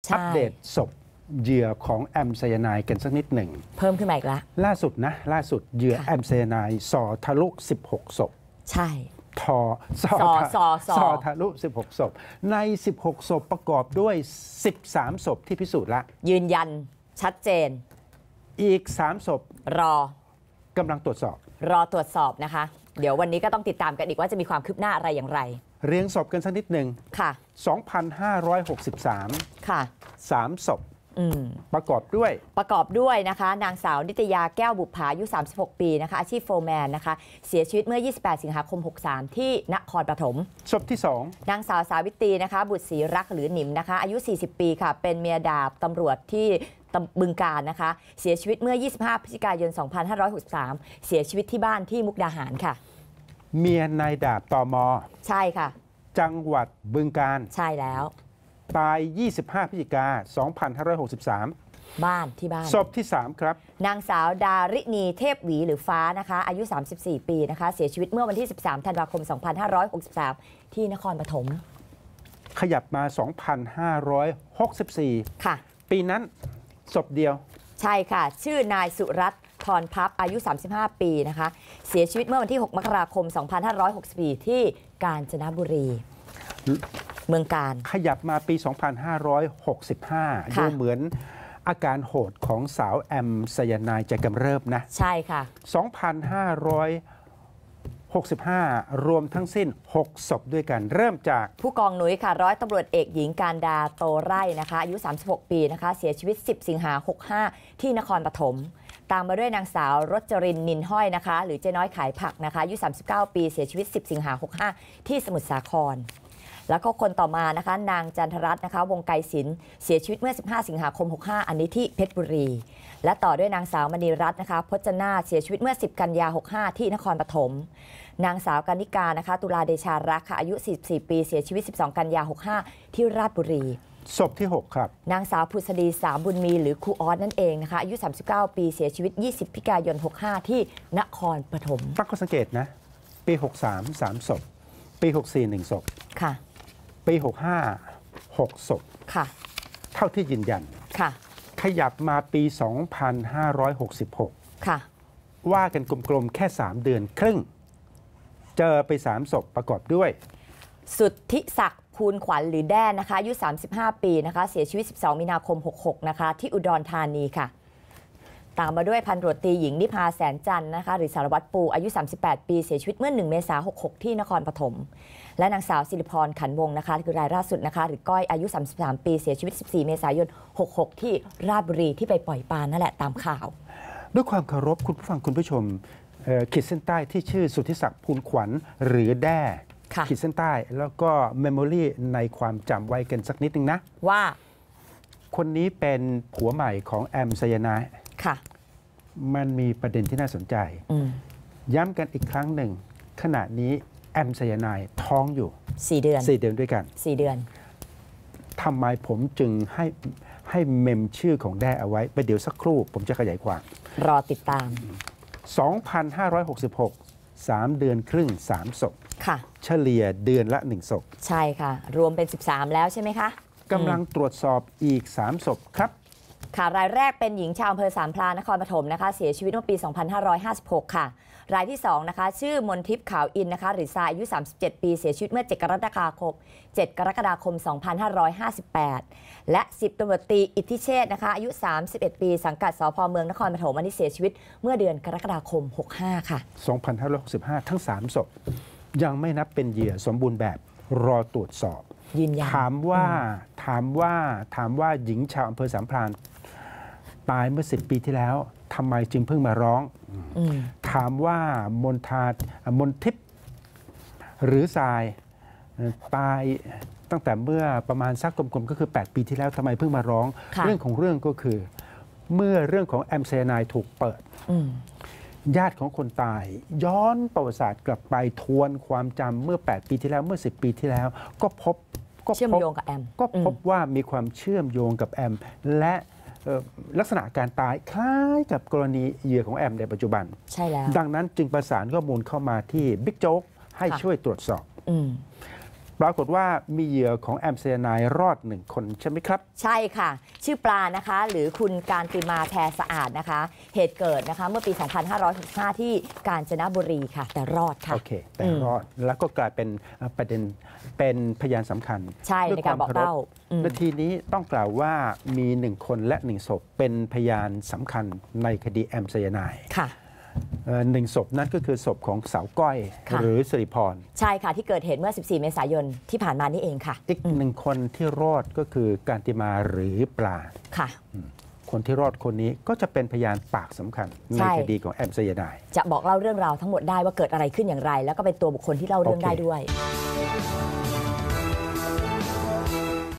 อัปเดตศพเหยื่อของแอมไซยาไนด์กันสักนิดหนึ่งเพิ่มขึ้นมาอีกแล้วล่าสุดเหยื่อแอมไซยาไนด์ส่อทะลุ 16 ศพใช่ส่อทะลุ 16 ศพใน 16 ศพประกอบด้วย 13 ศพที่พิสูจน์ละยืนยันชัดเจนอีก 3 ศพกำลังตรวจสอบนะคะเดี๋ยววันนี้ก็ต้องติดตามกันอีกว่าจะมีความคืบหน้าอะไรอย่างไรเรียงศพกันสักนิดหนึ่งค่ะ 2,563 ค่ะ 3 ศพประกอบด้วยนะคะนางสาวนิตยาแก้วบุปผาอายุ36 ปีนะคะอาชีพโฟร์แมนนะคะเสียชีวิตเมื่อ28 สิงหาคม 63ที่นครปฐมศพที่2 นางสาวสาวิตรีนะคะบุตรศรีรักหรือหนิมนะคะอายุ40 ปีค่ะเป็นเมียดาบตำรวจที่บึงกาฬนะคะเสียชีวิตเมื่อ25 พฤศจิกายน 2563เสียชีวิตที่บ้านที่มุกดาหารค่ะเมียนายดาบตม. ใช่ค่ะจังหวัดบึงกาฬใช่แล้วตาย 25 พฤศจิกายน 2563 บ้านที่บ้านศพที่3ครับนางสาวดาริณีเทพหวีหรือฟ้านะคะอายุ34 ปีนะคะเสียชีวิตเมื่อวันที่13 ธันวาคม 2563ที่นครปฐมขยับมา 2564 ค่ะปีนั้นศพเดียวใช่ค่ะชื่อนายสุรัตน์พรพับอายุ35 ปีนะคะเสียชีวิตเมื่อวันที่ 6 มกราคม 2564ที่กาญจนบุรีเมืองกาญขยับมาปี 2565ดูเหมือนอาการโหดของสาวแอมไซยาไนด์จะกำเริบนะใช่ค่ะ 2565รวมทั้งสิ้น6ศพด้วยกันเริ่มจากผู้กองหนุยค่ะร้อยตำรวจเอกหญิงการดาโตไร่นะคะอายุ36 ปีนะคะเสียชีวิต10 สิงหาคม 65ที่นครปฐมตามมาด้วยนางสาวรจรินนินห้อยนะคะหรือเจ๊น้อยขายผักนะคะอายุ39 ปีเสียชีวิต10 สิงหาคม 65ที่สมุทรสาครแล้วก็คนต่อมานะคะนางจันทรัตน์นะคะวงไกรศิลป์เสียชีวิตเมื่อ15 สิงหาคม 65อันนี้ที่เพชรบุรีและต่อด้วยนางสาวมณีรัตน์นะคะพจนาเสียชีวิตเมื่อ10 กันยา 65ที่นครปฐมนางสาวกานิกานะคะตุลาเดชารักษ์ค่ะอายุ44 ปีเสียชีวิต12 กันยา 65ที่ราชบุรีศพที่6ครับนางสาวผุษดีสามบุญมีหรือครูออสนั่นเองนะคะอายุ39 ปีเสียชีวิต20 พฤศจิกายน 65ที่นครปฐมตั้งข้อสังเกตนะปี63 3 ศพปี64 1 ศพค่ะปี65 6 ศพค่ะเท่าที่ยืนยันค่ะขยับมาปี 2566 ค่ะว่ากันกลมๆแค่3 เดือนครึ่งเจอไป3 ศพประกอบด้วยสุทธิศักดิ์ภูลขวัญหรือแด้นะคะอายุ35 ปีนะคะเสียชีวิต12 มีนาคม 66นะคะที่อุดรธานีค่ะตามมาด้วยพันตำรวจตรีหญิงนิพาแสนจันทร์นะคะหรือสารวัตรปูอายุ38 ปีเสียชีวิตเมื่อ1 เมษายน 66ที่นครปฐมและนางสาวศิริพรขันวงนะคะคือรายล่าสุดนะคะหรือก้อยอายุ33 ปีเสียชีวิต14 เมษายน 66ที่ราชบุรีที่ไปปล่อยปลานั่นแหละตามข่าวด้วยความเคารพคุณผู้ฟังคุณผู้ชมขีดเส้นใต้ที่ชื่อสุทธิศักดิ์ภูลขวัญหรือแด้ขีดเส้นใต้แล้วก็เมมโมรีในความจำไว้กันสักนิดนึงนะว่าคนนี้เป็นผัวใหม่ของแอมไซยาไนด์ค่ะมันมีประเด็นที่น่าสนใจย้ำกันอีกครั้งหนึ่งขณะนี้แอมไซยาไนด์ท้องอยู่ 4 เดือนด้วยกัน 4 เดือนทำไมผมจึงให้เมมชื่อของแด้เอาไว้ประเดี๋ยวสักครู่ผมจะขยายความรอติดตาม 2566 3 เดือนครึ่ง3 ศพค่ะเฉลี่ยเดือนละ1 ศพใช่ค่ะรวมเป็น13แล้วใช่ไหมคะกำลังตรวจสอบอีก3 ศพครับค่ะรายแรกเป็นหญิงชาวอำเภอสามพรานครปฐมนะคะเสียชีวิตเมื่อปี 2556 ค่ะรายที่2นะคะชื่อมนทิพย์ขาวอินนะคะหรือทรายอายุ37 ปีเสียชีวิตเมื่อ7 กรกฎาคม 2558และ10 ตำรวจตรีอิทธิเชษนะคะอายุ31 ปีสังกัดสภ.เมืองนครปฐมอันนี้เสียชีวิตเมื่อเดือนกรกฎาคม 65 ค่ะ 2565ทั้ง3 ศพยังไม่นับเป็นเหยื่อสมบูรณ์แบบรอตรวจสอบยืนยันถามว่าหญิงชาวอำเภอสามพรานตายเมื่อ10 ปีที่แล้วทำไมจึงเพิ่งมาร้องถามว่ามนทิพย์หรือทรายตายตั้งแต่เมื่อประมาณสักกลมๆก็คือ8 ปีที่แล้วทำไมเพิ่งมาร้องเรื่องของเรื่องก็คือเมื่อเรื่องของแอมไซยาไนด์ถูกเปิดญาติของคนตายย้อนประวัติศาสตร์กลับไปทวนความจำเมื่อ8 ปีที่แล้วเมื่อ10 ปีที่แล้วก็พบเชื่อมโยงกับแอมก็พบว่ามีความเชื่อมโยงกับแอมและลักษณะการตายคล้ายกับกรณีเหยื่อของแอมในปัจจุบันใช่แล้วดังนั้นจึงประสานข้อมูลเข้ามาที่บิ๊กโจ๊กให้ช่วยตรวจสอบปรากฏว่ามีเหยื่อของแอมไซยาไนด์รอด1 คนใช่ไหมครับใช่ค่ะชื่อปลานะคะหรือคุณการติมาแพรสะอาดนะคะเหตุเกิดนะคะเมื่อปี 2565 ที่กาญจนบุรีค่ะแต่รอดค่ะโอเคแต่รอดแล้วก็กลายเป็นประเด็นเป็นพยานสำคัญใช่ในการบอกเล่านาทีนี้ต้องกล่าวว่ามี1 คนและ1 ศพเป็นพยานสำคัญในคดีแอมไซยาไนด์ค่ะ 1 ศพนั่นก็คือศพของสาวก้อยหรือสิริพรใช่ค่ะที่เกิดเหตุเมื่อ 14 เมษายนที่ผ่านมานี่เองค่ะอีก1 คนที่รอดก็คือการติมาหรือปลาค่ะคนที่รอดคนนี้ก็จะเป็นพยานปากสำคัญในคดีของแอมไซยาไนด์จะบอกเล่าเรื่องราวทั้งหมดได้ว่าเกิดอะไรขึ้นอย่างไรแล้วก็เป็นตัวบุคคลที่เล่าเรื่องได้ด้วย